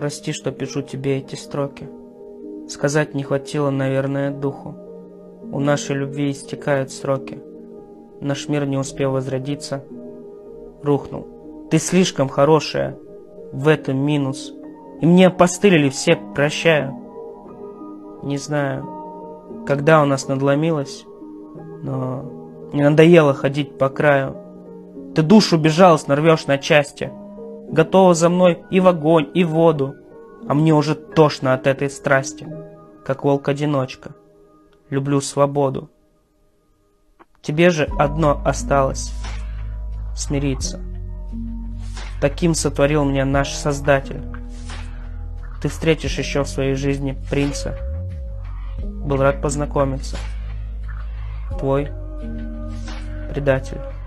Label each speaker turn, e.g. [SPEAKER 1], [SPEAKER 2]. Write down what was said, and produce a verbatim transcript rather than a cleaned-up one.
[SPEAKER 1] Прости, что пишу тебе эти строки. Сказать не хватило, наверное, духу. У нашей любви истекают сроки. Наш мир не успел возродиться, рухнул. Ты слишком хорошая, в этом минус. И мне опостылили все, прощаю. Не знаю, когда у нас надломилось, но мне надоело ходить по краю. Ты душу безжалостно рвешь на части. Готова за мной и в огонь, и в воду. А мне уже тошно от этой страсти, как волк-одиночка. Люблю свободу. Тебе же одно осталось — смириться. Таким сотворил меня наш Создатель. Ты встретишь еще в своей жизни принца. Был рад познакомиться. Твой предатель.